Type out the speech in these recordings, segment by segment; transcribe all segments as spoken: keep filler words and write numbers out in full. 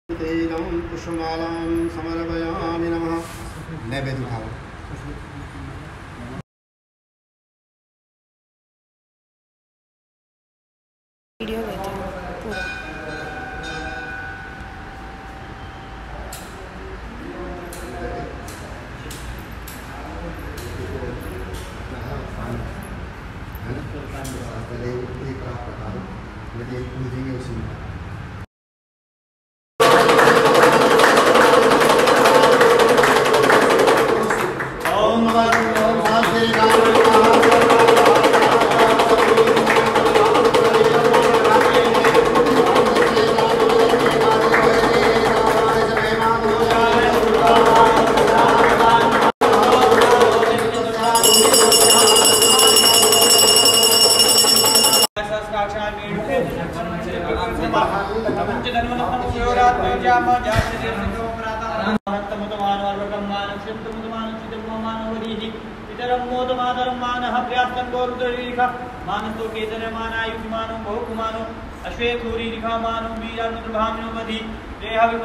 तेजं पुष्पमालां समर्पयामि नमः। नैवेद्य उठाओ। वीडियो लेते हैं पूरा। उसी में मानसो केतनमानायुष्मानो बहुकुमानो अश्वे क्रूरीरिखामानो वीरानुद्रभामिनो मधि देह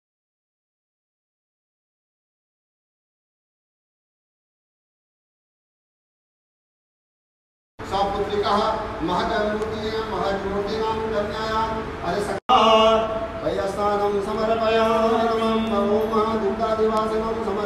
सापुत्रिकः महतमूर्तिः महतमूर्तिनां कन्यायां अरे सखा वयस्तानं समर्पयामि नमः ओम दुर्गादिवासनं समर्पयामि।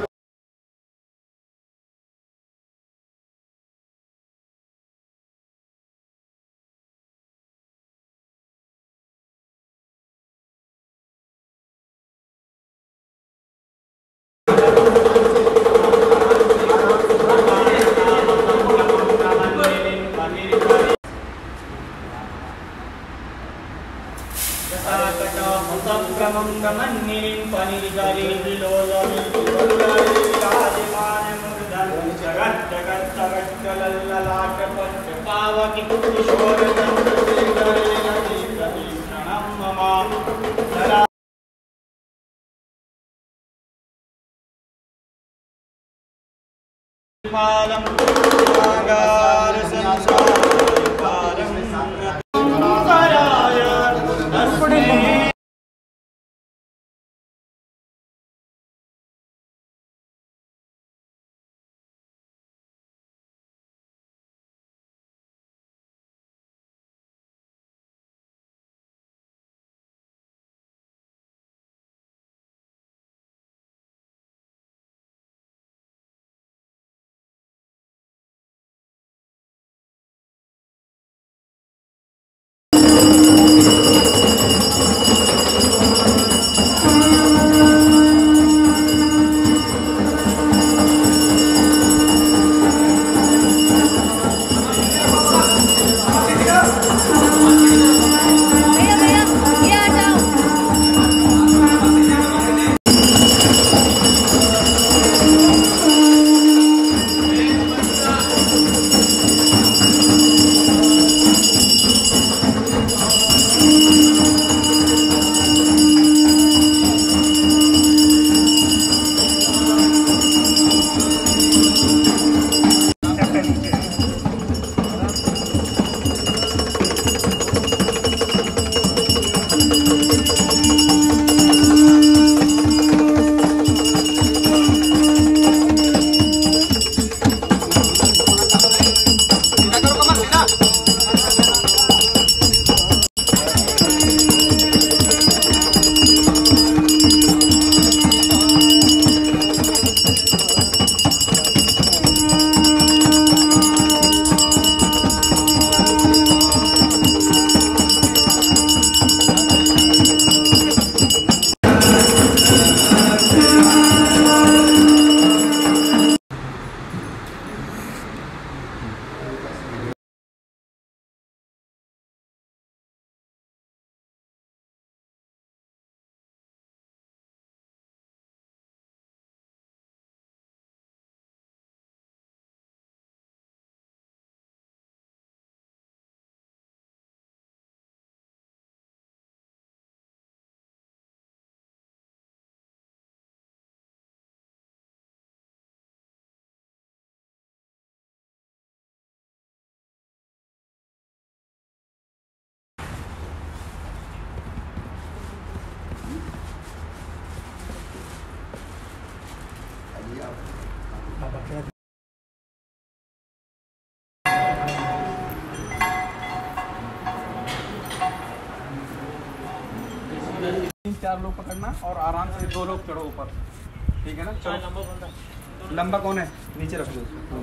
तीन चार लोग पकड़ना और आराम से दो लोग चढ़ो ऊपर, ठीक है ना? चलो लंबा लंबा कौन है? नीचे रख दो उसको।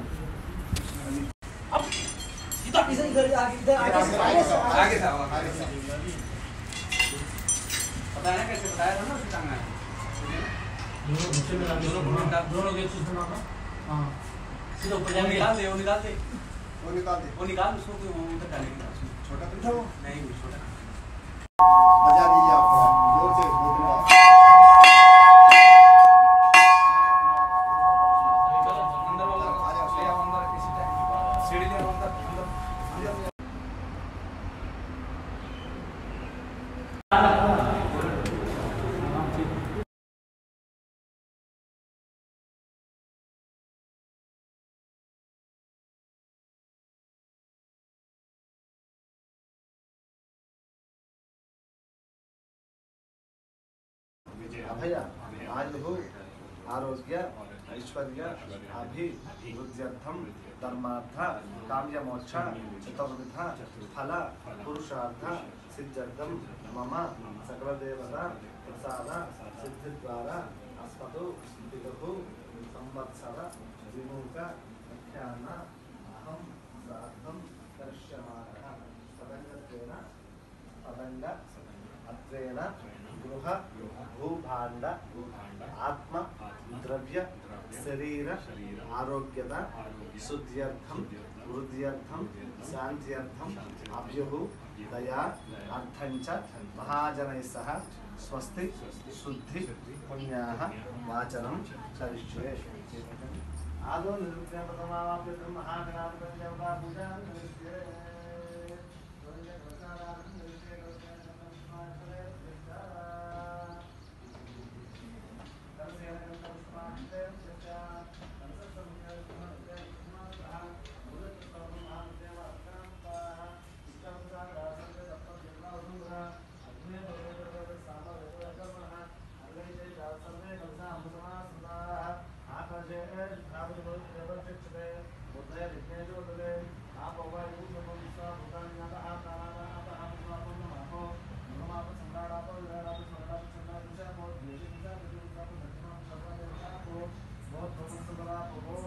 आगे से आगे से बताया ना कैसे बताया था ना उसकी टांग है दोनों के चीज बनाना। हां सीधा ऊपर वो निकाल दे वो निकाल दे वो निकाल दे वो निकाल उसको कोई वो उधर डालेंगे छोटा पिंठा वो नहीं वो छोटा बजा दीजिए आप जोर से दो तीन बार अंदर वाला आ जाओ ले आओ अंदर किसी टाइम सीढ़ी ले आओ अंदर अंदर अभय आयु आरोग्य ऐश्वर्य अभिवृद्ध्यर्थम धर्मार्थ काम्यमोक्ष चतुर्विध फल पुरुषार्थ सिद्ध्यर्थम मम सकलदेवता प्रसाद सिद्धिद्वारा अस्मतो पितुः संवत्सर विमुख अख्यान अहं श्राद्धं करिष्यमाणः सदङ्गत्वेन पदङ्ग अत्वेन गृह भूभाण्ड आत्म द्रव्य शरीर आरोग्यता शुद्ध्यर्थम वृद्ध्यर्थम शांत्यर्थम अभ्युः दया अर्थंच महाजनैः सह स्वस्ति शुद्धि पुण्याः वाचनं करिष्ये। आदौ निरुक्तं प्रथमावाप्यं महागणाधिपतिं देवता पूजां करिष्ये। बहुत